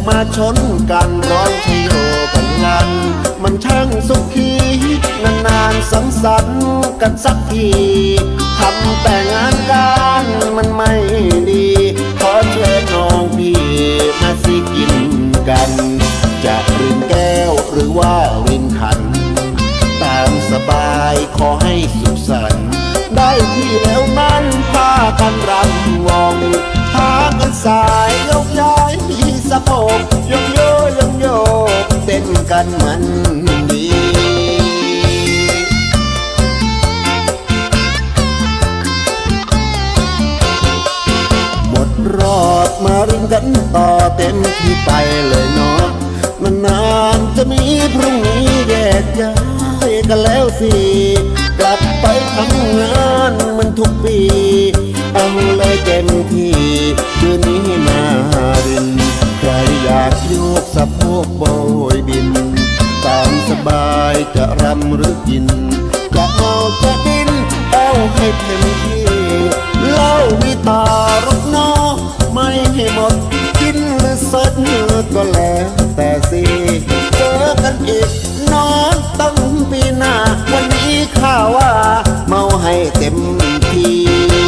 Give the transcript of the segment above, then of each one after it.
มาชนกันร้องชัยโยกันงันมันช่างสุขีนานๆสังสรรค์กันสักทีทำแต่งานการมันไม่ดีขอเชิญน้องพี่มาสิกินกันจะรินแก้วหรือว่ารินขันตามสบายขอให้สุขสันต์ได้ที่แล้วนั้นพากันรำวงพากันสายยกย้ายที่สะโพกยกโยยกโยเต้นกันมันดีหมดรอบมารินกันต่อเต็มที่ไปเลยเนาะนานๆจะมีพรุ่งนี้แยกย้ายกันแล้วสิกลับไปทำงานมันทุกปีเอาเลยเต็มที่คืนนี้มารินใครอยากโยกสะโพกโบยบินตามสบายจะรำหรือกินจะเอาจะดินเอาให้เต็มที่เล่าวิตารกนอไม่ให้หมดกินหรือสดก็แล้วแต่สิเจอกันอีกน้องต้องปีหน้าวันนี้ข้าว่าเมาให้เต็มที่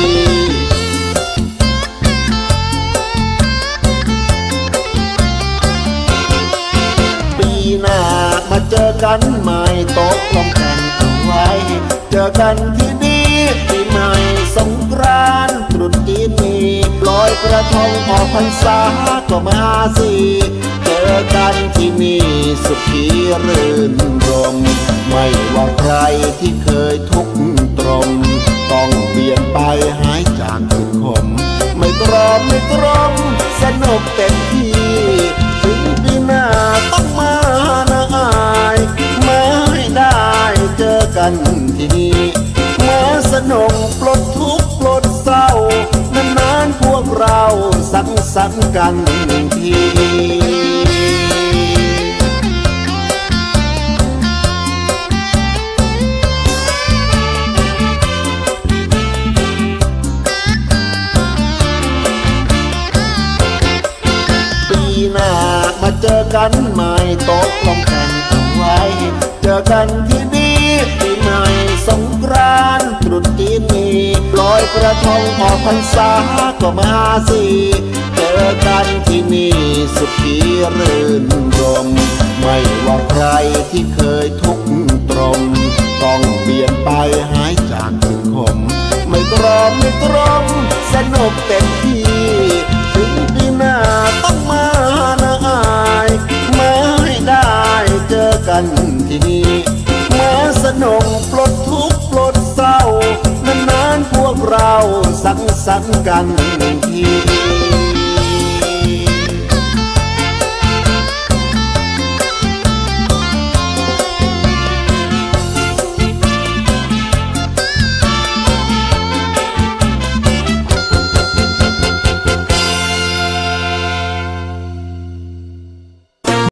ปีหน้ามาเจอกันใหม่ตกลงกันเอาไว้เจอกันที่นี่ปีใหม่สงกรานต์ตรุษจีนมีลอยกระทงออกพรรษาก็มาสิเจอกันที่นี่สุขีรื่นรมไม่ว่าใครที่เคยทุกข์ตรมต้องเปลี่ยนไปหายจากทุกข์ขมไม่ตรอมไม่ตรมสนุกเต็มที่ถึงปีหน้าต้องมานะอายมาให้ได้เจอกันที่นี่มาสนุกปลดทุกข์ปลดเศร้านานๆพวกเราสังสรรค์กันทีมาเจอกันใหม่ตกลงกันเอาไว้เจอกันที่นี่ปีใหม่สงกรานต์ตรุษจีนมีลอยกระทงออกพรรษาก็มาสิเจอกันที่นี่สุขีรื่นรมไม่ว่าใครที่เคยทุกข์ตรมต้องเปลี่ยนไปหายจากทุกข์ขมไม่ตรอมไม่ตรมสนุกเต็มที่ถึงปีหน้าต้องมานะอายมาให้ได้เจอกันที่นี่มาสนุกปลดทุกข์ปลดเศร้านานๆพวกเราสังสรรค์กันที